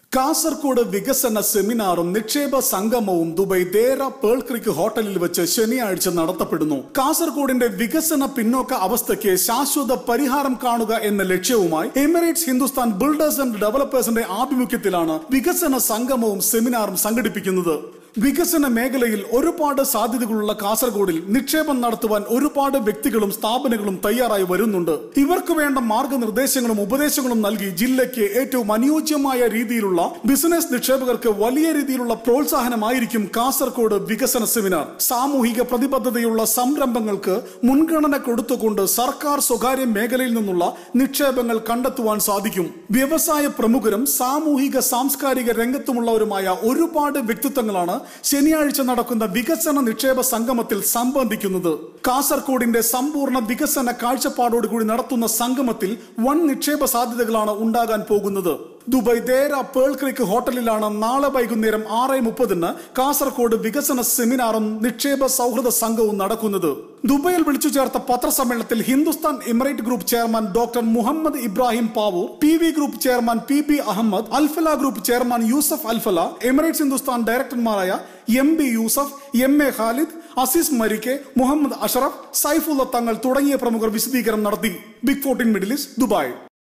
കാസർഗോഡ് വികസന സെമിനാറും നിക്ഷേപ സംഗമവും ദുബായ് ദേര പേൾ ക്രീക്ക് ഹോട്ടലിൽ വെച്ച് ശനിയാഴ്ച നടത്തപ്പെടുന്നു. കാസർഗോഡിന്റെ വികസന പിന്നോക്ക അവസ്ഥയ്ക്ക് ശാശ്വത പരിഹാരം കാണുക എന്ന ലക്ഷ്യവുമായി എമിറേറ്റ്സ് ഹിന്ദുസ്ഥാൻ ബിൽഡേഴ്സ് ആൻഡ് ഡെവലപ്പേഴ്സിന്റെ ആഭിമുഖ്യത്തിലാണ് വികസന സംഗമവും സെമിനാറും സംഘടിപ്പിക്കുന്നത്. വികസന മേഖലയിൽ ഒരുപാട് സാധ്യതകളുള്ള കാസർഗോഡിൽ നിക്ഷേപം നടത്തുവാൻ ഒരുപാട് വ്യക്തികളും സ്ഥാപനങ്ങളും തയ്യാറായി വരുന്നുണ്ട്. ഇവർക്ക് വേണ്ട മാർഗനിർദ്ദേശങ്ങളും ഉപദേശങ്ങളും നൽകി ജില്ലയ്ക്ക് ഏറ്റവും അനുയോജ്യമായ രീതിയിലുള്ള ബിസിനസ് നിക്ഷേപകർക്ക് വലിയ രീതിയിലുള്ള പ്രോത്സാഹനമായിരിക്കും കാസർഗോഡ് വികസന സെമിനാർ. സാമൂഹിക പ്രതിബദ്ധതയുള്ള സംരംഭങ്ങൾക്ക് മുൻഗണന കൊടുത്തുകൊണ്ട് സർക്കാർ സ്വകാര്യ മേഖലയിൽ നിന്നുള്ള നിക്ഷേപങ്ങൾ കണ്ടെത്തുവാൻ സാധിക്കും. വ്യവസായ പ്രമുഖരും സാമൂഹിക സാംസ്കാരിക രംഗത്തുമുള്ളവരുമായ ഒരുപാട് വ്യക്തിത്വങ്ങളാണ് ശനിയാഴ്ച നടക്കുന്ന വികസന നിക്ഷേപ സംഗമത്തിൽ സംബന്ധിക്കുന്നത്. കാസർഗോഡിന്റെ സമ്പൂർണ്ണ വികസന കാഴ്ചപ്പാടോടുകൂടി നടത്തുന്ന സംഗമത്തിൽ വൻ നിക്ഷേപ സാധ്യതകളാണ് ഉണ്ടാകാൻ പോകുന്നത്. ദുബായ് ദേര പേൾ ക്രീക്ക് ഹോട്ടലിലാണ് നാളെ വൈകുന്നേരം 6:30 കാസർഗോഡ് വികസന സെമിനാറും നിക്ഷേപ സൗഹൃദ സംഘവും നടക്കുന്നത്. ദുബായിൽ വിളിച്ചു ചേർത്ത പത്രസമ്മേളനത്തിൽ Hindustan Emirate group chairman doctor Muhammad Ibrahim Pavoor, PV group chairman PB Ahmed, Alfala group chairman Yusuf Alfala, Emirates Hindustan ഡയറക്ടർമാരായ MB യൂസഫ്, MA ഖാലിദ്, അസീസ് മരിക്കെ, മുഹമ്മദ് അഷറഫ്, സൈഫുള്ള തങ്ങൾ തുടങ്ങിയ പ്രമുഖർ വിശദീകരണം നടത്തി. Big 14 Middle East, Dubai.